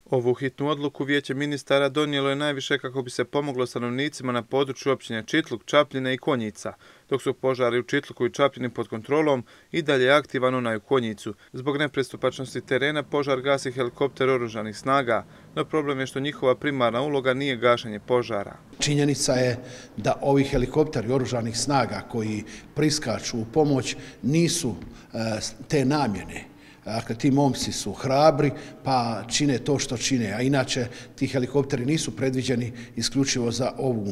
Ovu hitnu odluku Vijeće ministara donijelo je najviše kako bi se pomoglo stanovnicima na području općine Čitluk, Čapljine i Konjica, dok su požari u Čitluku i Čapljini pod kontrolom i dalje aktivan onaj u Konjicu. Zbog nepristupačnosti terena požar gasi helikopter oružanih snaga, no problem je što njihova primarna uloga nije gašenje požara. Činjenica je da ovi helikopteri oružanih snaga koji priskaču u pomoć nisu te namjene. Dakle, ti momci su hrabri pa čine to što čine, a inače ti helikopteri nisu predviđeni isključivo za ovu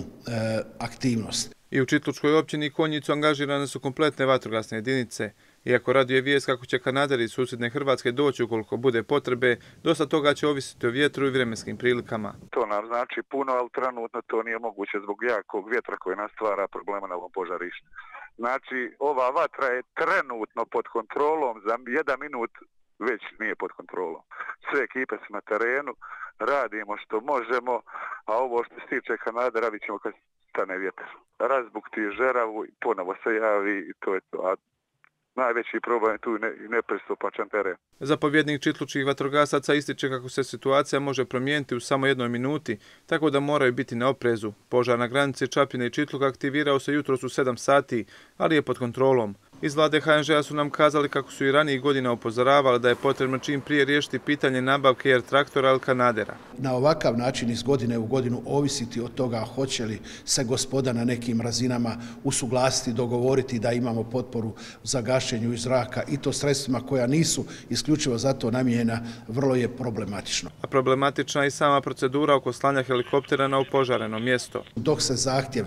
aktivnost. I u Čitlučkoj općini i Konjicu angažirane su kompletne vatrogasne jedinice. Iako raduje vijest kako će kanaderi iz susjedne Hrvatske doći ukoliko bude potrebe, dosta toga će ovisiti o vjetru i vremenskim prilikama. To nam znači puno, ali trenutno to nije moguće zbog jakog vjetra koji nas stvara problema na ovom požarištu. Znači, ova vatra je trenutno pod kontrolom, za 1 minut već nije pod kontrolom. Sve ekipe su na terenu, radimo što možemo, a ovo što se tiče Kanade radit ćemo kad stane vjetar. Razbukti žeravu, ponovo se javi i to je to. A najveći problem je tu i nepristupačan teren. Zapovjednik čitlučkih vatrogasaca ističe kako se situacija može promijeniti u samo 1 minuti, tako da moraju biti na oprezu. Požar na granici Čapljine i Čitluka aktivirao se jutros u 7 sati, ali je pod kontrolom. Iz vlade HNŽ-a su nam kazali kako su i ranijih godina upozoravali da je potrebno čim prije riješiti pitanje nabavke jer traktora ili kanadera. Na ovakav način iz godine u godinu ovisiti od toga hoće li se gospoda na nekim razinama usuglasiti, dogovoriti da imamo potporu za gašenju iz zraka i to sredstvima koja nisu isključivo za to namijenjena, vrlo je problematično. A problematična je i sama procedura oko slanja helikoptera na opožareno mjesto. Dok se zahtjev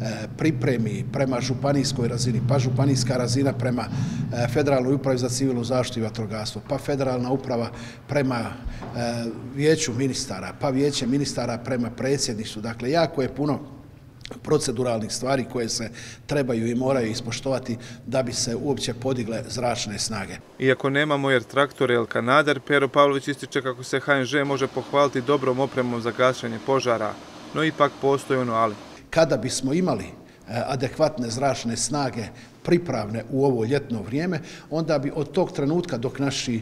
pripremi prema županijskoj razini, pa županijska razina prema Federalnoj upravi za civilnu zaštitu i vatrogastvo, pa Federalna uprava prema Vijeću ministara, pa Vijeće ministara prema predsjedništvu. Dakle, jako je puno proceduralnih stvari koje se trebaju i moraju ispoštovati da bi se uopće podigle zračne snage. Iako nemamo jer traktore ili kanader, Pero Pavlović ističe kako se HNŽ može pohvaliti dobrom opremom za gašenje požara, no ipak postoji ono ali. Kada bismo imali adekvatne zračne snage pripravne u ovo ljetno vrijeme, onda bi od tog trenutka dok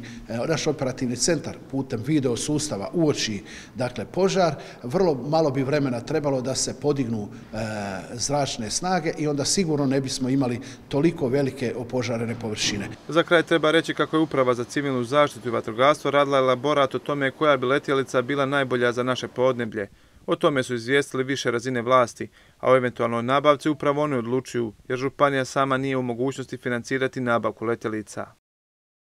naš operativni centar putem video sustava uoči požar, vrlo malo bi vremena trebalo da se podignu zračne snage i onda sigurno ne bismo imali toliko velike opožarene površine. Za kraj treba reći kako je Uprava za civilnu zaštitu i vatrogastvo radila elaborat o tome koja bi letjelica bila najbolja za naše podneblje. O tome su izvijestili više razine vlasti, a o eventualnoj nabavci upravo oni odlučuju, jer županija sama nije u mogućnosti financirati nabavku letjelica.